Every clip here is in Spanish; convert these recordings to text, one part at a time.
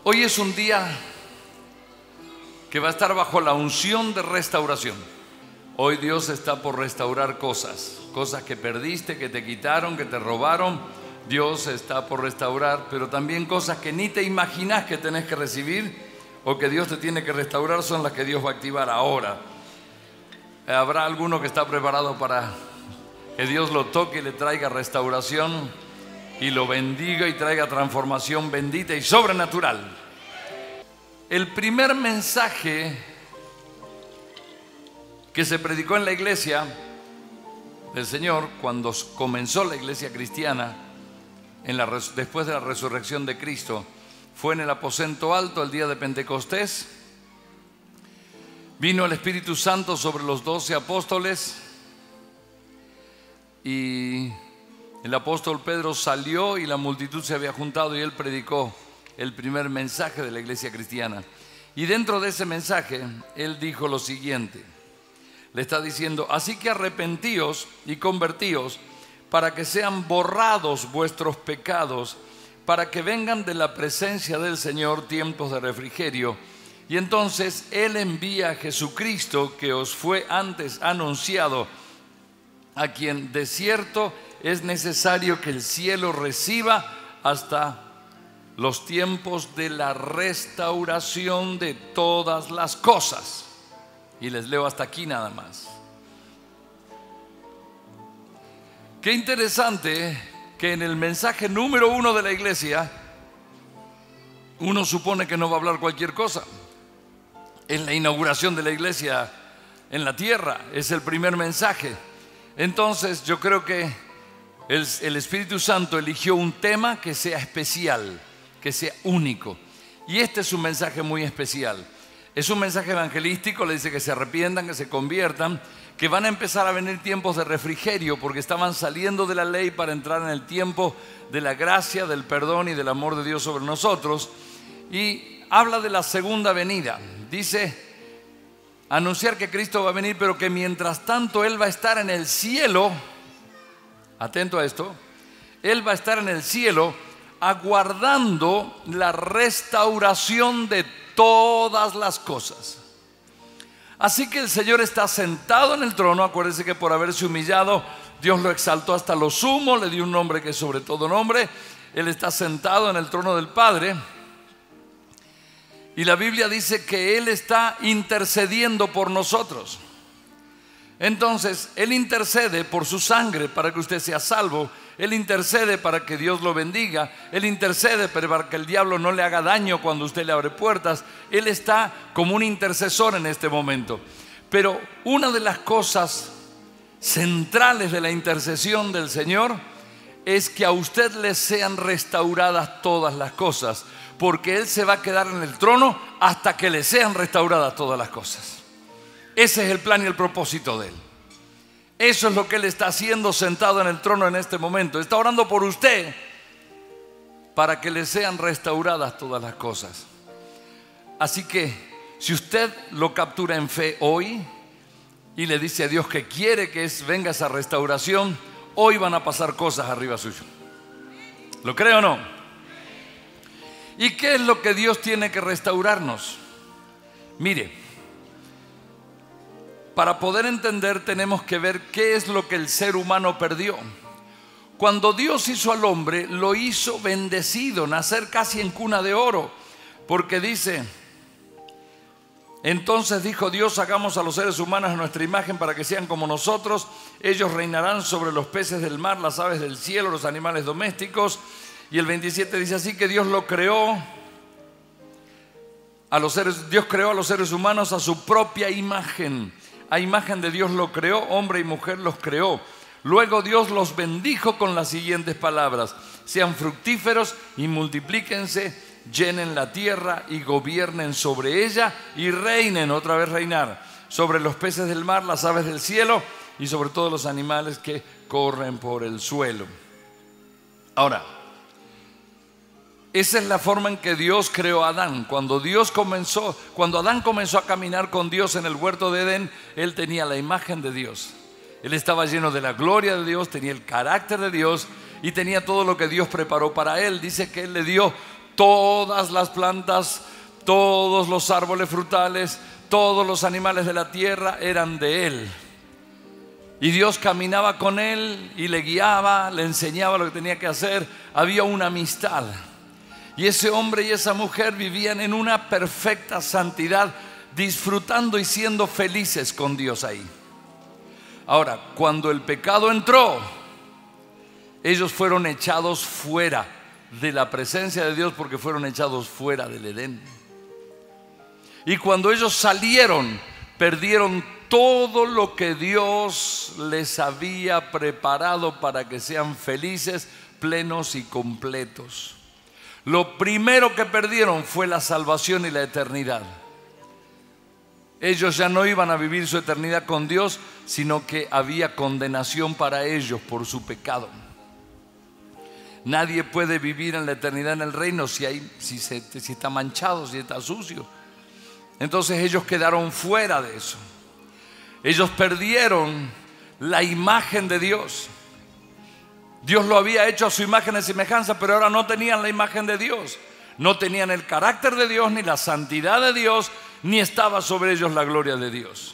Hoy es un día que va a estar bajo la unción de restauración. Hoy Dios está por restaurar cosas que perdiste, que te quitaron, que te robaron. Dios está por restaurar, pero también cosas que ni te imaginas que tenés que recibir o que Dios te tiene que restaurar son las que Dios va a activar ahora. Habrá alguno que está preparado para que Dios lo toque y le traiga restauración y lo bendiga y traiga transformación bendita y sobrenatural. El primer mensaje que se predicó en la iglesia del Señor cuando comenzó la iglesia cristiana después de la resurrección de Cristo fue en el aposento alto el día de Pentecostés. Vino el Espíritu Santo sobre los 12 apóstoles y el apóstol Pedro salió y la multitud se había juntado y él predicó el primer mensaje de la iglesia cristiana. Y dentro de ese mensaje él dijo lo siguiente, le está diciendo: así que arrepentíos y convertíos para que sean borrados vuestros pecados, para que vengan de la presencia del Señor tiempos de refrigerio. Y entonces Él envía a Jesucristo, que os fue antes anunciado, a quien de cierto es necesario que el cielo reciba hasta los tiempos de la restauración de todas las cosas. Y les leo hasta aquí nada más. Qué interesante que en el mensaje número 1 de la iglesia uno supone que no va a hablar cualquier cosa. En la inauguración de la iglesia en la tierra es el primer mensaje. Entonces yo creo que el Espíritu Santo eligió un tema que sea especial, que sea único. Y este es un mensaje muy especial. Es un mensaje evangelístico, le dice que se arrepientan, que se conviertan, que van a empezar a venir tiempos de refrigerio porque estaban saliendo de la ley para entrar en el tiempo de la gracia, del perdón y del amor de Dios sobre nosotros. Y habla de la segunda venida. Dice anunciar que Cristo va a venir, pero que mientras tanto Él va a estar en el cielo. Atento a esto. Él va a estar en el cielo aguardando la restauración de todas las cosas. Así que el Señor está sentado en el trono. Acuérdense que por haberse humillado Dios lo exaltó hasta lo sumo, le dio un nombre que es sobre todo nombre. Él está sentado en el trono del Padre. Y la Biblia dice que Él está intercediendo por nosotros. Entonces, Él intercede por su sangre para que usted sea salvo. Él intercede para que Dios lo bendiga. Él intercede para que el diablo no le haga daño cuando usted le abre puertas. Él está como un intercesor en este momento. Pero una de las cosas centrales de la intercesión del Señor es que a usted le sean restauradas todas las cosas, porque Él se va a quedar en el trono hasta que le sean restauradas todas las cosas. Ese es el plan y el propósito de Él. Eso es lo que Él está haciendo sentado en el trono en este momento. Está orando por usted para que le sean restauradas todas las cosas. Así que si usted lo captura en fe hoy y le dice a Dios que quiere que venga esa restauración, hoy van a pasar cosas arriba suyo. ¿Lo cree o no? ¿Y qué es lo que Dios tiene que restaurarnos? Mire, para poder entender tenemos que ver qué es lo que el ser humano perdió. Cuando Dios hizo al hombre, lo hizo bendecido, nacer casi en cuna de oro, porque dice: entonces dijo Dios, hagamos a los seres humanos a nuestra imagen para que sean como nosotros. Ellos reinarán sobre los peces del mar, las aves del cielo, los animales domésticos. Y el 27 dice así que Dios lo creó Dios creó a los seres humanos a su propia imagen. A imagen de Dios lo creó, hombre y mujer los creó. Luego Dios los bendijo con las siguientes palabras: sean fructíferos y multiplíquense, llenen la tierra y gobiernen sobre ella y reinen, otra vez reinar, sobre los peces del mar, las aves del cielo y sobre todos los animales que corren por el suelo. Ahora, esa es la forma en que Dios creó a Adán. Cuando Adán comenzó a caminar con Dios en el huerto de Edén, él tenía la imagen de Dios. Él estaba lleno de la gloria de Dios, tenía el carácter de Dios y tenía todo lo que Dios preparó para él. Dice que Él le dio todas las plantas, todos los árboles frutales, todos los animales de la tierra eran de él. Y Dios caminaba con él y le guiaba, le enseñaba lo que tenía que hacer. Había una amistad. Y ese hombre y esa mujer vivían en una perfecta santidad, disfrutando y siendo felices con Dios ahí. Ahora, cuando el pecado entró, ellos fueron echados fuera de la presencia de Dios, porque fueron echados fuera del Edén. Y cuando ellos salieron, perdieron todo lo que Dios les había preparado para que sean felices, plenos y completos. Lo primero que perdieron fue la salvación y la eternidad. Ellos ya no iban a vivir su eternidad con Dios, sino que había condenación para ellos por su pecado. Nadie puede vivir en la eternidad en el reino si está manchado, si está sucio. Entonces ellos quedaron fuera de eso. Ellos perdieron la imagen de Dios. Dios lo había hecho a su imagen y semejanza, pero ahora no tenían la imagen de Dios. No tenían el carácter de Dios, ni la santidad de Dios, ni estaba sobre ellos la gloria de Dios.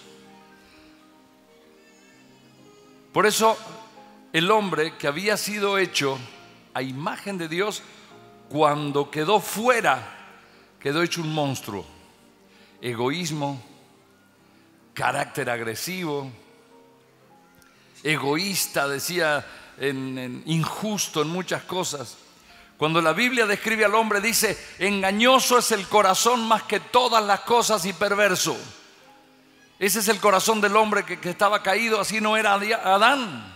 Por eso el hombre que había sido hecho a imagen de Dios, cuando quedó fuera, quedó hecho un monstruo. Egoísmo, carácter agresivo, egoísta, decía, injusto en muchas cosas. Cuando la Biblia describe al hombre, dice: engañoso es el corazón más que todas las cosas y perverso. Ese es el corazón del hombre que estaba caído. Así no era Adán.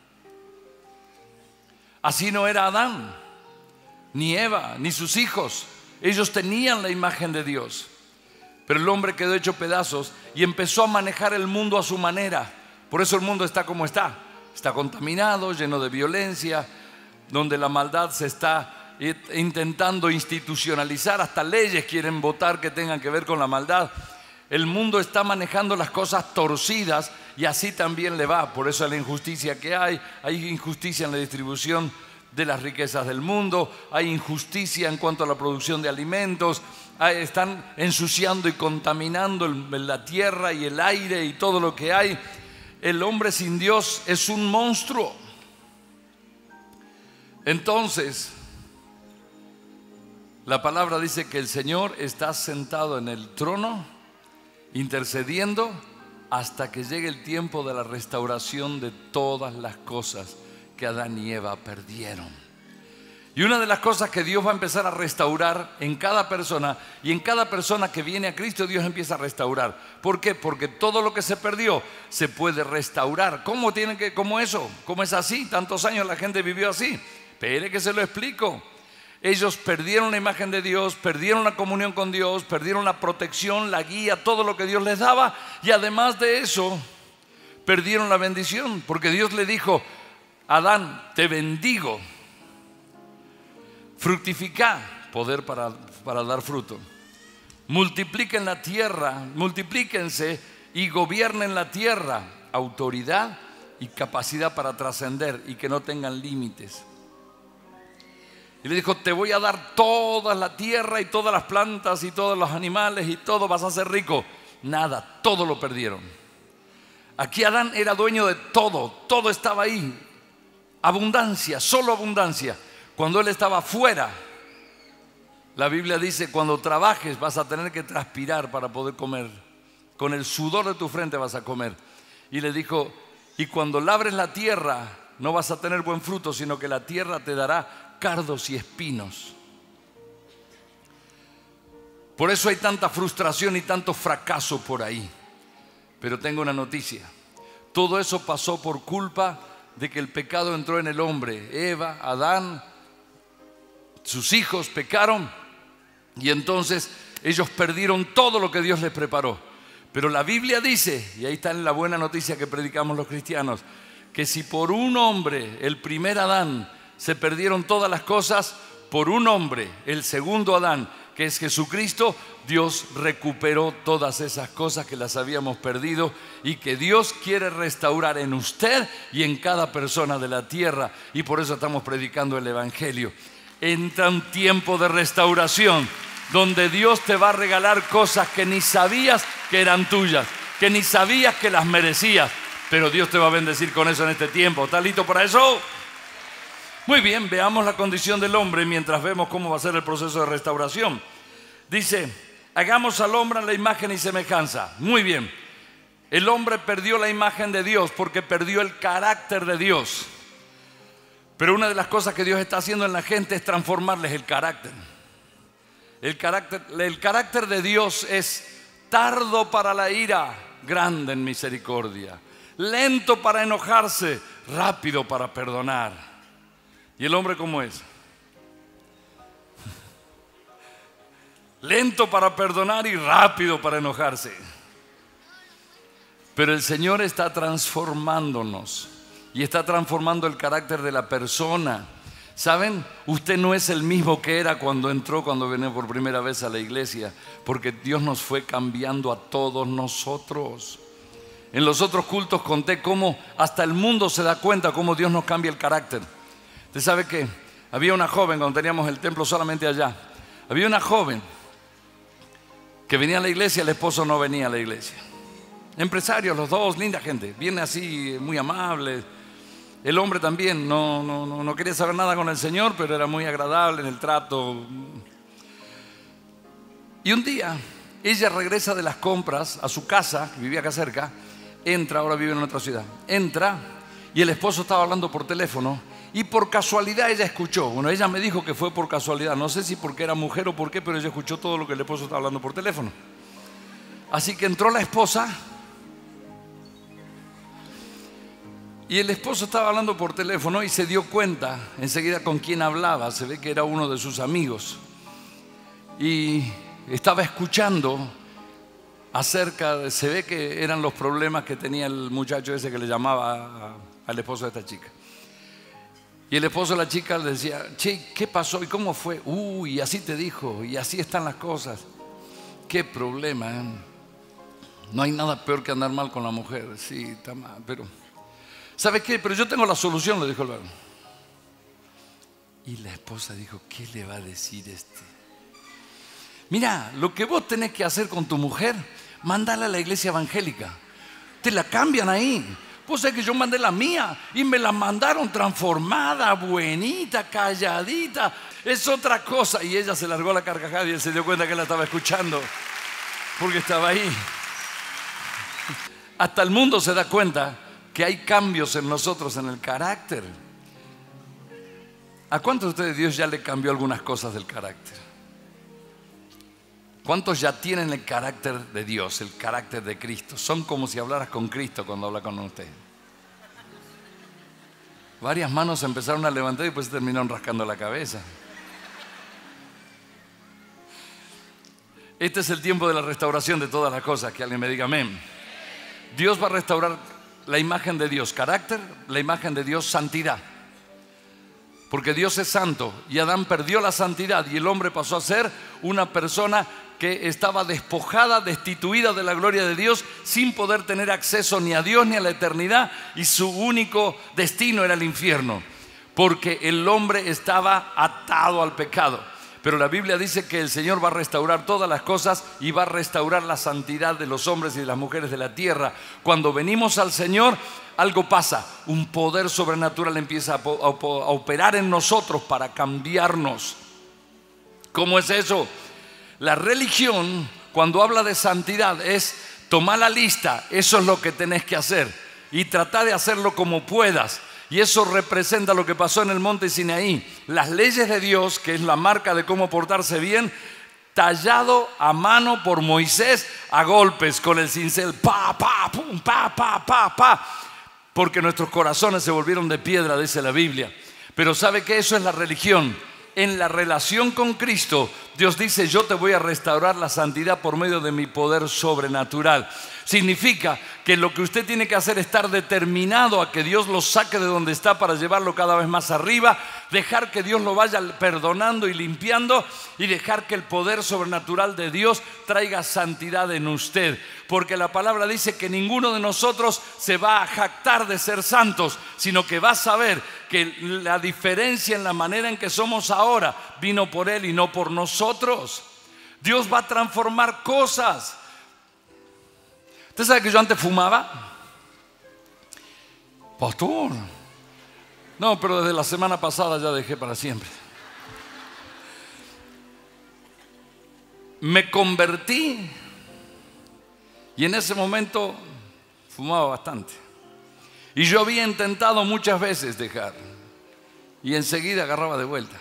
Así no era Adán, ni Eva, ni sus hijos. Ellos tenían la imagen de Dios. Pero el hombre quedó hecho pedazos y empezó a manejar el mundo a su manera. Por eso el mundo está como está. Está contaminado, lleno de violencia, donde la maldad se está intentando institucionalizar. Hasta leyes quieren votar que tengan que ver con la maldad. El mundo está manejando las cosas torcidas y así también le va. Por eso es la injusticia que hay. Hay injusticia en la distribución de las riquezas del mundo. Hay injusticia en cuanto a la producción de alimentos. Están ensuciando y contaminando la tierra y el aire y todo lo que hay. El hombre sin Dios es un monstruo. Entonces, la palabra dice que el Señor está sentado en el trono, intercediendo hasta que llegue el tiempo de la restauración de todas las cosas que Adán y Eva perdieron. Y una de las cosas que Dios va a empezar a restaurar en cada persona, y en cada persona que viene a Cristo, Dios empieza a restaurar. ¿Por qué? Porque todo lo que se perdió se puede restaurar. ¿Cómo eso? ¿Cómo es así? Tantos años la gente vivió así. Espere que se lo explico. Ellos perdieron la imagen de Dios, perdieron la comunión con Dios, perdieron la protección, la guía, todo lo que Dios les daba. Y además de eso, perdieron la bendición, porque Dios le dijo: Adán, te bendigo. Fructificá, poder para dar fruto. Multipliquen la tierra, multiplíquense y gobiernen la tierra. Autoridad y capacidad para trascender y que no tengan límites. Y le dijo: te voy a dar toda la tierra y todas las plantas y todos los animales y todo, vas a ser rico. Nada, todo lo perdieron. Aquí Adán era dueño de todo, todo estaba ahí. Abundancia, solo abundancia. Cuando él estaba fuera, la Biblia dice: cuando trabajes vas a tener que transpirar para poder comer. Con el sudor de tu frente vas a comer. Y le dijo: y cuando labres la tierra no vas a tener buen fruto, sino que la tierra te dará cardos y espinos. Por eso hay tanta frustración y tanto fracaso por ahí. Pero tengo una noticia: todo eso pasó por culpa de que el pecado entró en el hombre. Eva, Adán, sus hijos pecaron y entonces ellos perdieron todo lo que Dios les preparó. Pero la Biblia dice, y ahí está la buena noticia que predicamos los cristianos, que si por un hombre, el primer Adán, se perdieron todas las cosas, por un hombre, el segundo Adán, que es Jesucristo, Dios recuperó todas esas cosas que las habíamos perdido y que Dios quiere restaurar en usted y en cada persona de la tierra. Y por eso estamos predicando el Evangelio. entra un tiempo de restauración, donde Dios te va a regalar cosas que ni sabías que eran tuyas, que ni sabías que las merecías, pero Dios te va a bendecir con eso en este tiempo. ¿Estás listo para eso? Muy bien, veamos la condición del hombre mientras vemos cómo va a ser el proceso de restauración. Dice, hagamos al hombre a la imagen y semejanza. Muy bien, el hombre perdió la imagen de Dios porque perdió el carácter de Dios. Pero una de las cosas que Dios está haciendo en la gente es transformarles el carácter. El carácter de Dios es tardo para la ira, grande en misericordia, lento para enojarse, rápido para perdonar. ¿Y el hombre cómo es? Lento para perdonar y rápido para enojarse. Pero el Señor está transformándonos y está transformando el carácter de la persona. ¿Saben? Usted no es el mismo que era cuando entró, cuando vino por primera vez a la iglesia, porque Dios nos fue cambiando a todos nosotros. En los otros cultos conté cómo hasta el mundo se da cuenta cómo Dios nos cambia el carácter. Usted sabe que había una joven, cuando teníamos el templo solamente allá, había una joven que venía a la iglesia, el esposo no venía a la iglesia. Empresarios los dos, linda gente, viene así muy amable. El hombre también no quería saber nada con el Señor, pero era muy agradable en el trato. Y un día ella regresa de las compras a su casa, que vivía acá cerca, entra, ahora vive en otra ciudad, entra y el esposo estaba hablando por teléfono y por casualidad ella escuchó. Bueno, ella me dijo que fue por casualidad, no sé si porque era mujer o por qué, pero ella escuchó todo lo que el esposo estaba hablando por teléfono. Así que entró la esposa. Y el esposo estaba hablando por teléfono y se dio cuenta enseguida con quién hablaba. Se ve que era uno de sus amigos. Y estaba escuchando se ve que eran los problemas que tenía el muchacho ese que le llamaba al esposo de esta chica. Y el esposo de la chica le decía, che, ¿qué pasó y cómo fue? Uy, así te dijo, y así están las cosas. Qué problema, ¿eh? No hay nada peor que andar mal con la mujer. Sí, está mal, pero... ¿Sabe qué? Pero yo tengo la solución, le dijo el varón. Y la esposa dijo, ¿qué le va a decir este? Mira, lo que vos tenés que hacer con tu mujer, mandala a la iglesia evangélica. Te la cambian ahí. Vos sabés que yo mandé la mía y me la mandaron transformada, buenita, calladita. Es otra cosa. Y ella se largó la carcajada y él se dio cuenta que la estaba escuchando porque estaba ahí. Hasta el mundo se da cuenta que hay cambios en nosotros en el carácter. ¿A cuántos de ustedes Dios ya le cambió algunas cosas del carácter? ¿Cuántos ya tienen el carácter de Dios, el carácter de Cristo? Son como si hablaras con Cristo cuando habla con usted. Varias manos se empezaron a levantar y después se terminaron rascando la cabeza. Este es el tiempo de la restauración de todas las cosas. Que alguien me diga amén. Dios va a restaurar la imagen de Dios, carácter, la imagen de Dios, santidad. Porque Dios es santo y Adán perdió la santidad y el hombre pasó a ser una persona que estaba despojada, destituida de la gloria de Dios, sin poder tener acceso ni a Dios ni a la eternidad, y su único destino era el infierno, porque el hombre estaba atado al pecado. Pero la Biblia dice que el Señor va a restaurar todas las cosas y va a restaurar la santidad de los hombres y de las mujeres de la tierra. Cuando venimos al Señor, algo pasa, un poder sobrenatural empieza a operar en nosotros para cambiarnos. ¿Cómo es eso? La religión, cuando habla de santidad, es tomar la lista, eso es lo que tenés que hacer, y tratar de hacerlo como puedas. Y eso representa lo que pasó en el monte Sinaí. Las leyes de Dios, que es la marca de cómo portarse bien, tallado a mano por Moisés a golpes con el cincel, pa, pa, pum, pa, pa, pa, pa, porque nuestros corazones se volvieron de piedra, dice la Biblia. Pero ¿sabe qué? Eso es la religión. En la relación con Cristo, Dios dice, yo te voy a restaurar la santidad por medio de mi poder sobrenatural. Significa que lo que usted tiene que hacer es estar determinado a que Dios lo saque de donde está para llevarlo cada vez más arriba, dejar que Dios lo vaya perdonando y limpiando y dejar que el poder sobrenatural de Dios traiga santidad en usted. Porque la palabra dice que ninguno de nosotros se va a jactar de ser santos, sino que va a saber que la diferencia en la manera en que somos ahora vino por Él y no por nosotros. Dios va a transformar cosas. ¿Usted sabe que yo antes fumaba? Pastor. No, pero desde la semana pasada ya dejé para siempre. Me convertí y en ese momento fumaba bastante. Y yo había intentado muchas veces dejar y enseguida agarraba de vuelta.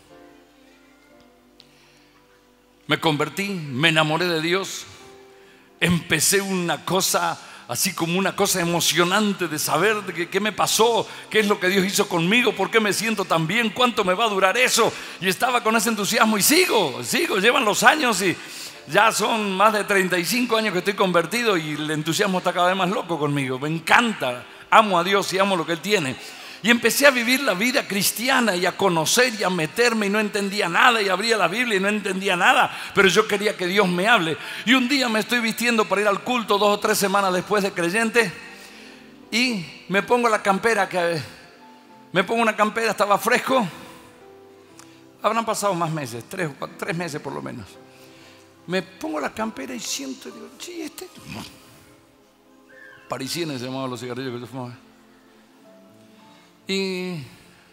Me convertí, me enamoré de Dios. Empecé una cosa, así como una cosa emocionante de saber de qué me pasó, qué es lo que Dios hizo conmigo, por qué me siento tan bien, cuánto me va a durar eso. Y estaba con ese entusiasmo y sigo, llevan los años y ya son más de 35 años que estoy convertido y el entusiasmo está cada vez más loco conmigo. Me encanta, amo a Dios y amo lo que Él tiene. Y empecé a vivir la vida cristiana y a conocer y a meterme y no entendía nada, y abría la Biblia y no entendía nada, pero yo quería que Dios me hable. Y un día me estoy vistiendo para ir al culto 2 o 3 semanas después de creyente y me pongo la campera, estaba fresco. Habrán pasado más meses, 3 meses por lo menos. Me pongo la campera y siento, digo, sí, parisienes se llamaban los cigarrillos que yo fumaba. ¿Y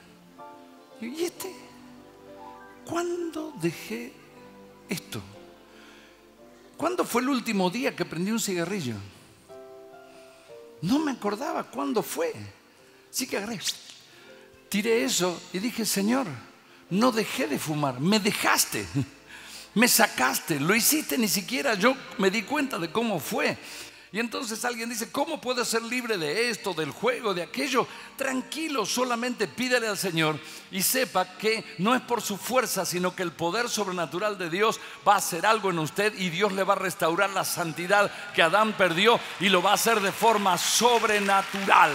cuándo dejé esto? ¿Cuándo fue el último día que prendí un cigarrillo? No me acordaba cuándo fue. Así que agarré, tiré eso y dije, Señor, no dejé de fumar, me dejaste, me sacaste, lo hiciste, ni siquiera yo me di cuenta de cómo fue. Y entonces alguien dice, ¿cómo puedo ser libre de esto, del juego, de aquello? Tranquilo, solamente pídele al Señor y sepa que no es por su fuerza, sino que el poder sobrenatural de Dios va a hacer algo en usted y Dios le va a restaurar la santidad que Adán perdió y lo va a hacer de forma sobrenatural.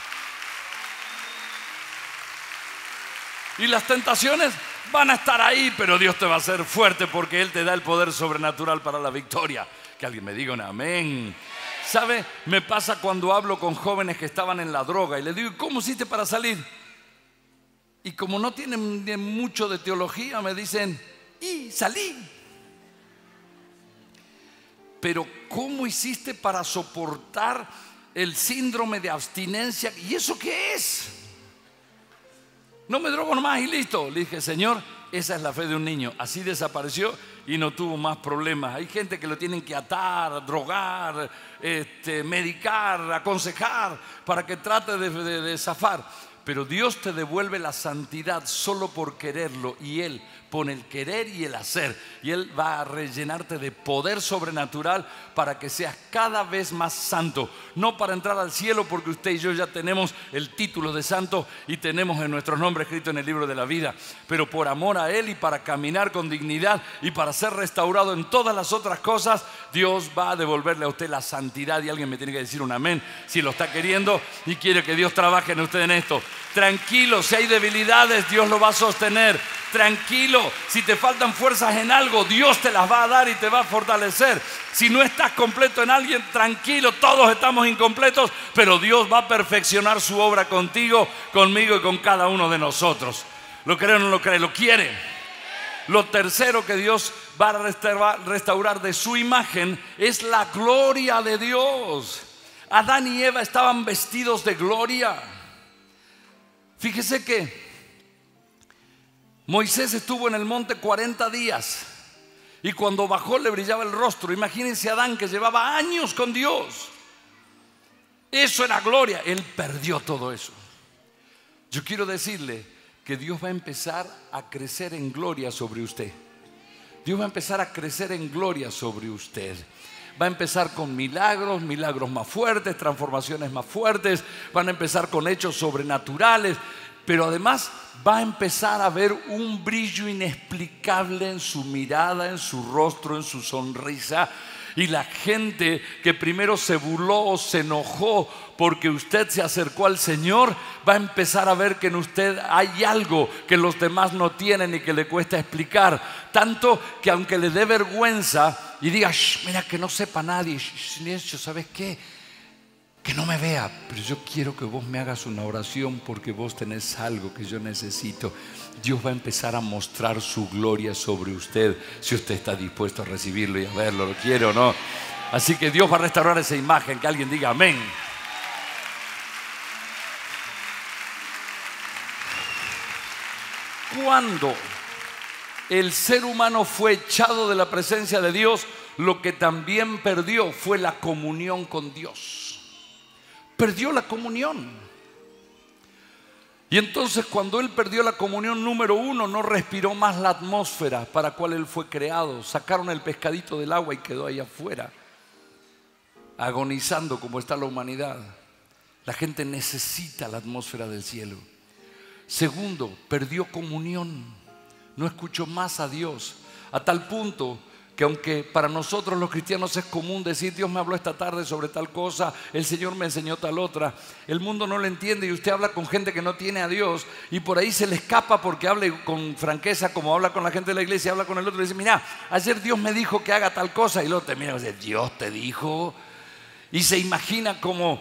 Y las tentaciones van a estar ahí, pero Dios te va a hacer fuerte porque Él te da el poder sobrenatural para la victoria. Que alguien me diga un amén. ¿Sabe? Me pasa cuando hablo con jóvenes que estaban en la droga y les digo, ¿cómo hiciste para salir? Y como no tienen mucho de teología, me dicen, y salí. Pero ¿cómo hiciste para soportar el síndrome de abstinencia? ¿Y eso qué es? No me drogo nomás y listo. Le dije, Señor, esa es la fe de un niño. Así desapareció y no tuvo más problemas. Hay gente que lo tienen que atar, drogar, medicar, aconsejar para que trate de zafar. Pero Dios te devuelve la santidad solo por quererlo, y Él pone el querer y el hacer, y Él va a rellenarte de poder sobrenatural para que seas cada vez más santo. No para entrar al cielo, porque usted y yo ya tenemos el título de santo y tenemos en nuestros nombres escrito en el libro de la vida, pero por amor a Él y para caminar con dignidad y para ser restaurado en todas las otras cosas, Dios va a devolverle a usted la santidad. Y alguien me tiene que decir un amén si lo está queriendo y quiere que Dios trabaje en usted en esto. Tranquilo, si hay debilidades, Dios lo va a sostener. Tranquilo, si te faltan fuerzas en algo, Dios te las va a dar y te va a fortalecer. Si no estás completo en alguien, tranquilo, todos estamos incompletos, pero Dios va a perfeccionar su obra contigo, conmigo y con cada uno de nosotros. ¿Lo cree o no lo cree? ¿Lo quiere? Lo tercero que Dios va a restaurar de su imagen es la gloria de Dios. Adán y Eva estaban vestidos de gloria. Fíjese que Moisés estuvo en el monte 40 días y cuando bajó le brillaba el rostro. Imagínense a Adán, que llevaba años con Dios. Eso era gloria. Él perdió todo eso. Yo quiero decirle que Dios va a empezar a crecer en gloria sobre usted. Dios va a empezar a crecer en gloria sobre usted. Va a empezar con milagros más fuertes, transformaciones más fuertes. Van a empezar con hechos sobrenaturales. Pero además va a empezar a ver un brillo inexplicable en su mirada, en su rostro, en su sonrisa. Y la gente que primero se burló o se enojó porque usted se acercó al Señor, va a empezar a ver que en usted hay algo que los demás no tienen y que le cuesta explicar. Tanto que aunque le dé vergüenza y diga, mira, que no sepa nadie, silencio, ¿sabes qué? Que no me vea, pero yo quiero que vos me hagas una oración porque vos tenés algo que yo necesito. Dios va a empezar a mostrar su gloria sobre usted si usted está dispuesto a recibirlo y a verlo, lo quiere o no. Así que Dios va a restaurar esa imagen, que alguien diga amén. Cuando el ser humano fue echado de la presencia de Dios, lo que también perdió fue la comunión con Dios. Perdió la comunión. Y entonces cuando él perdió la comunión, número uno, no respiró más la atmósfera para la cual él fue creado. Sacaron el pescadito del agua y quedó ahí afuera, agonizando como está la humanidad. La gente necesita la atmósfera del cielo. Segundo, perdió comunión. No escuchó más a Dios, a tal punto que aunque para nosotros los cristianos es común decir, Dios me habló esta tarde sobre tal cosa, el Señor me enseñó tal otra, el mundo no lo entiende. Y usted habla con gente que no tiene a Dios y por ahí se le escapa porque hable con franqueza, como habla con la gente de la iglesia, habla con el otro y dice, mira, ayer Dios me dijo que haga tal cosa, y el otro te mira y dice, Dios te dijo. Y se imagina como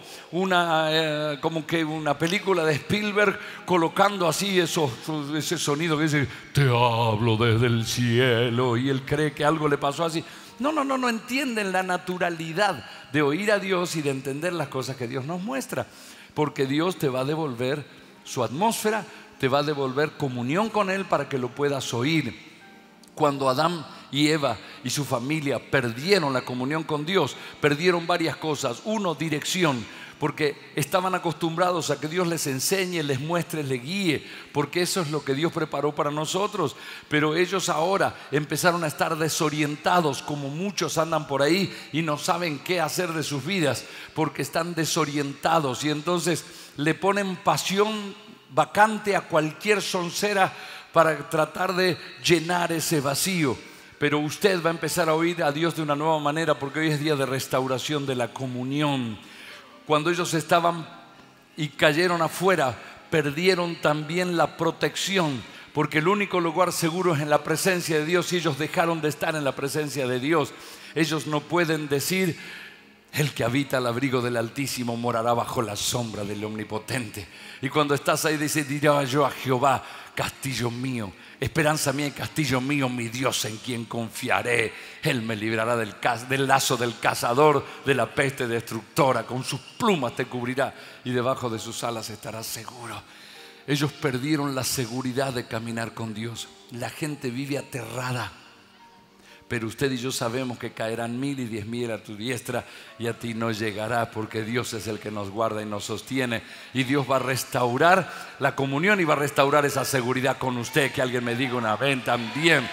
que una película de Spielberg colocando así ese sonido que dice, te hablo desde el cielo, y él cree que algo le pasó así. No entienden la naturalidad de oír a Dios y de entender las cosas que Dios nos muestra, porque Dios te va a devolver su atmósfera, te va a devolver comunión con Él para que lo puedas oír. Cuando Adán y Eva y su familia perdieron la comunión con Dios, perdieron varias cosas. Uno, dirección, porque estaban acostumbrados a que Dios les enseñe, les muestre, les guíe, porque eso es lo que Dios preparó para nosotros. Pero ellos ahora empezaron a estar desorientados, como muchos andan por ahí y no saben qué hacer de sus vidas porque están desorientados, y entonces le ponen pasión vacante a cualquier soncera para tratar de llenar ese vacío. Pero usted va a empezar a oír a Dios de una nueva manera, porque hoy es día de restauración de la comunión. Cuando ellos estaban y cayeron afuera, perdieron también la protección, porque el único lugar seguro es en la presencia de Dios, y ellos dejaron de estar en la presencia de Dios. Ellos no pueden decir, el que habita al abrigo del Altísimo morará bajo la sombra del Omnipotente. Y cuando estás ahí dice, dirá yo a Jehová, castillo mío, esperanza mía y castillo mío, mi Dios en quien confiaré. Él me librará del lazo del cazador, de la peste destructora. Con sus plumas te cubrirá y debajo de sus alas estarás seguro. Ellos perdieron la seguridad de caminar con Dios. La gente vive aterrada. Pero usted y yo sabemos que caerán 1000 y 10,000 a tu diestra y a ti no llegará, porque Dios es el que nos guarda y nos sostiene. Y Dios va a restaurar la comunión y va a restaurar esa seguridad con usted. Que alguien me diga un amén también.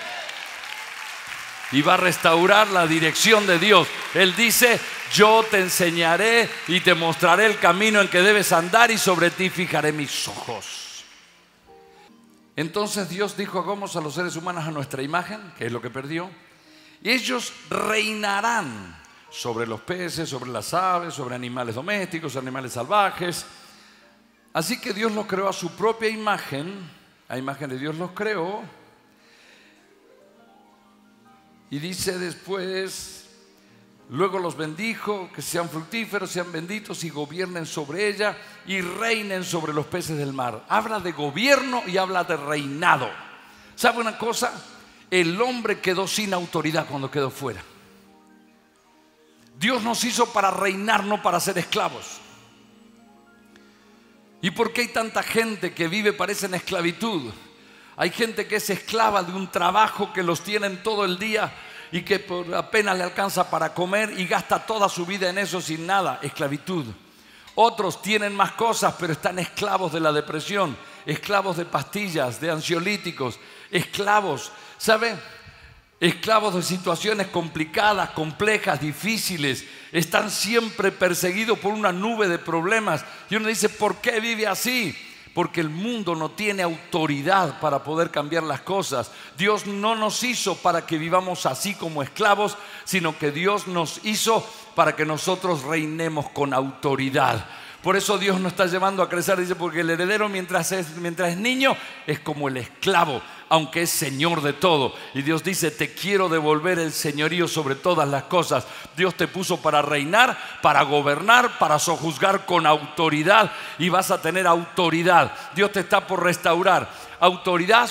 Y va a restaurar la dirección de Dios. Él dice, yo te enseñaré y te mostraré el camino en que debes andar, y sobre ti fijaré mis ojos. Entonces Dios dijo, hagamos a los seres humanos a nuestra imagen, que es lo que perdió. Y ellos reinarán sobre los peces, sobre las aves, sobre animales domésticos, animales salvajes. Así que Dios los creó a su propia imagen. A imagen de Dios los creó. Y dice después, luego los bendijo, que sean fructíferos, sean benditos y gobiernen sobre ella y reinen sobre los peces del mar. Habla de gobierno y habla de reinado. ¿Sabe una cosa? El hombre quedó sin autoridad cuando quedó fuera. Dios nos hizo para reinar, no para ser esclavos. ¿Y por qué hay tanta gente que vive, parece en esclavitud? Hay gente que es esclava de un trabajo que los tienen todo el día y que apenas le alcanza para comer y gasta toda su vida en eso sin nada. Esclavitud. Otros tienen más cosas, pero están esclavos de la depresión, esclavos de pastillas, de ansiolíticos, esclavos, ¿sabe? Esclavos de situaciones complicadas, complejas, difíciles. Están siempre perseguidos por una nube de problemas. Y uno dice, ¿por qué vive así? porque el mundo no tiene autoridad para poder cambiar las cosas. Dios no nos hizo para que vivamos así como esclavos, sino que Dios nos hizo para que nosotros reinemos con autoridad. Por eso Dios nos está llevando a crecer, dice, porque el heredero mientras es niño es como el esclavo, aunque es señor de todo. Y Dios dice, te quiero devolver el señorío sobre todas las cosas. Dios te puso para reinar, para gobernar, para sojuzgar con autoridad, y vas a tener autoridad. Dios te está por restaurar autoridad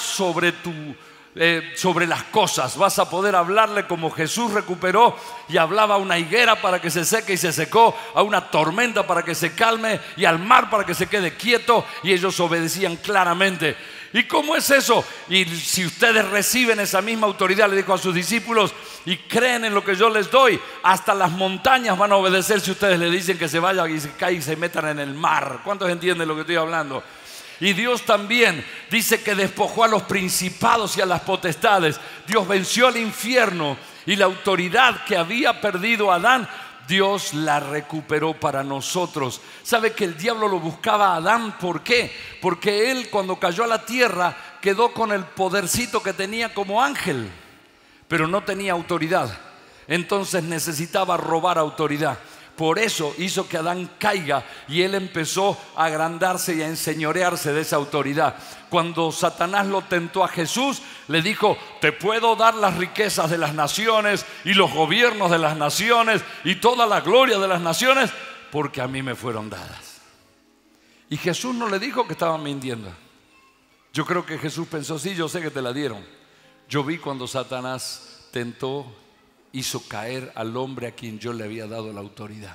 sobre las cosas. Vas a poder hablarle como Jesús recuperó y hablaba a una higuera para que se seque y se secó, a una tormenta para que se calme y al mar para que se quede quieto, y ellos obedecían claramente. ¿Y cómo es eso? Y si ustedes reciben esa misma autoridad, le dijo a sus discípulos, y creen en lo que yo les doy, hasta las montañas van a obedecer si ustedes le dicen que se vayan y se caigan y se metan en el mar. ¿Cuántos entienden lo que estoy hablando? Y Dios también dice que despojó a los principados y a las potestades. Dios venció al infierno, y la autoridad que había perdido Adán, Dios la recuperó para nosotros. ¿Sabe que el diablo lo buscaba a Adán? ¿Por qué? Porque él, cuando cayó a la tierra, quedó con el podercito que tenía como ángel, pero no tenía autoridad. Entonces necesitaba robar autoridad. Por eso hizo que Adán caiga, y él empezó a agrandarse y a enseñorearse de esa autoridad. Cuando Satanás lo tentó a Jesús, le dijo, te puedo dar las riquezas de las naciones y los gobiernos de las naciones y toda la gloria de las naciones, porque a mí me fueron dadas. Y Jesús no le dijo que estaban mintiendo. Yo creo que Jesús pensó, sí, yo sé que te la dieron. Yo vi cuando Satanás tentó, hizo caer al hombre a quien yo le había dado la autoridad,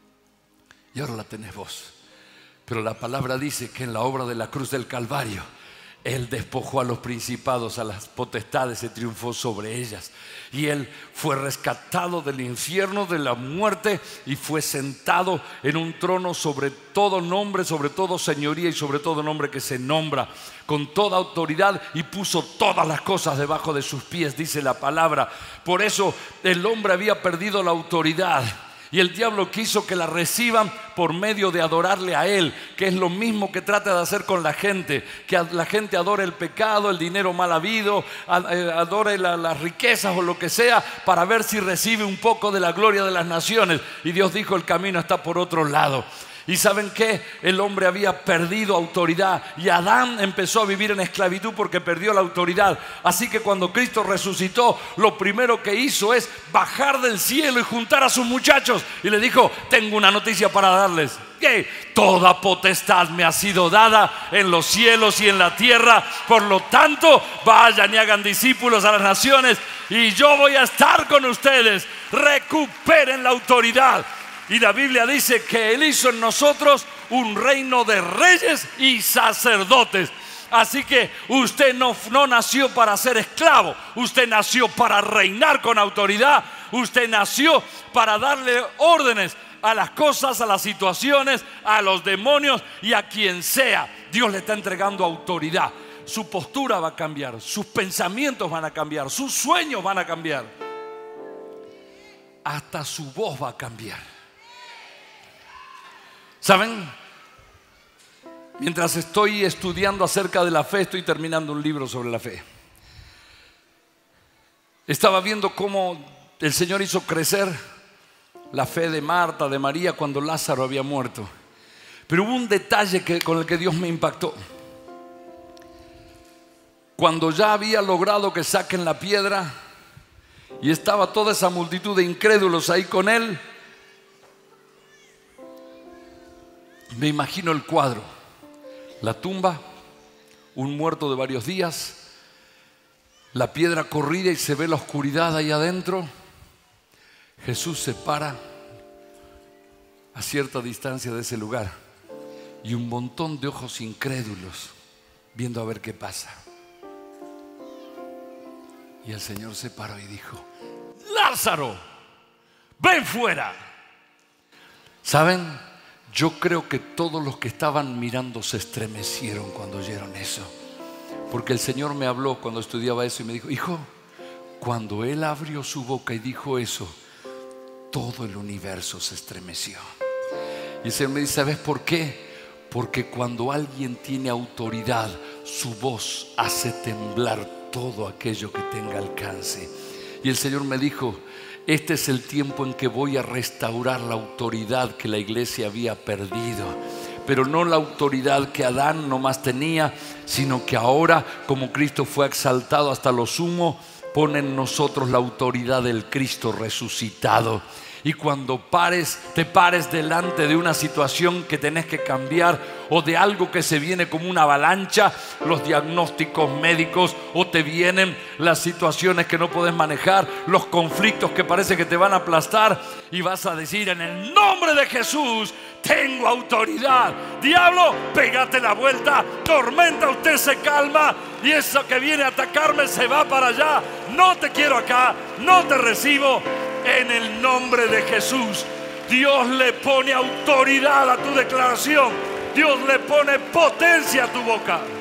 y ahora la tenés vos. Pero la palabra dice que en la obra de la cruz del Calvario, Él despojó a los principados, a las potestades, se triunfó sobre ellas, y Él fue rescatado del infierno, de la muerte, y fue sentado en un trono sobre todo nombre, sobre todo señoría y sobre todo nombre que se nombra, con toda autoridad, y puso todas las cosas debajo de sus pies, dice la palabra. Por eso el hombre había perdido la autoridad, y el diablo quiso que la reciban por medio de adorarle a él, que es lo mismo que trata de hacer con la gente, que la gente adore el pecado, el dinero mal habido, adore las riquezas o lo que sea, para ver si recibe un poco de la gloria de las naciones. Y Dios dijo, el camino está por otro lado. ¿Y saben qué? El hombre había perdido autoridad, y Adán empezó a vivir en esclavitud porque perdió la autoridad. Así que cuando Cristo resucitó, lo primero que hizo es bajar del cielo y juntar a sus muchachos, y le dijo, tengo una noticia para darles. ¿Qué? Toda potestad me ha sido dada en los cielos y en la tierra. Por lo tanto, vayan y hagan discípulos a las naciones, y yo voy a estar con ustedes. Recuperen la autoridad. Y la Biblia dice que Él hizo en nosotros un reino de reyes y sacerdotes. Así que usted no nació para ser esclavo, usted nació para reinar con autoridad. Usted nació para darle órdenes a las cosas, a las situaciones, a los demonios y a quien sea. Dios le está entregando autoridad. Su postura va a cambiar, sus pensamientos van a cambiar, sus sueños van a cambiar, hasta su voz va a cambiar. ¿Saben? Mientras estoy estudiando acerca de la fe, estoy terminando un libro sobre la fe. Estaba viendo cómo el Señor hizo crecer la fe de Marta, de María, cuando Lázaro había muerto. Pero hubo un detalle con el que Dios me impactó. Cuando ya había logrado que saquen la piedra y estaba toda esa multitud de incrédulos ahí con él, me imagino el cuadro: la tumba, un muerto de varios días, la piedra corrida y se ve la oscuridad ahí adentro. Jesús se para a cierta distancia de ese lugar y un montón de ojos incrédulos viendo a ver qué pasa. Y el Señor se paró y dijo: Lázaro, ven fuera. ¿Saben? Yo creo que todos los que estaban mirando se estremecieron cuando oyeron eso, porque el Señor me habló cuando estudiaba eso y me dijo: hijo, cuando Él abrió su boca y dijo eso, todo el universo se estremeció. Y el Señor me dice: ¿sabes por qué? Porque cuando alguien tiene autoridad, su voz hace temblar todo aquello que tenga alcance. Y el Señor me dijo: este es el tiempo en que voy a restaurar la autoridad que la iglesia había perdido. Pero no la autoridad que Adán nomás tenía, sino que ahora, como Cristo fue exaltado hasta lo sumo, pone en nosotros la autoridad del Cristo resucitado. Y cuando te pares delante de una situación que tenés que cambiar, o de algo que se viene como una avalancha, los diagnósticos médicos, o te vienen las situaciones que no podés manejar, los conflictos que parece que te van a aplastar, y vas a decir: en el nombre de Jesús tengo autoridad. Diablo, pégate la vuelta, tormenta, usted se calma, y eso que viene a atacarme se va para allá. No te quiero acá, no te recibo. En el nombre de Jesús, Dios le pone autoridad a tu declaración. Dios le pone potencia a tu boca.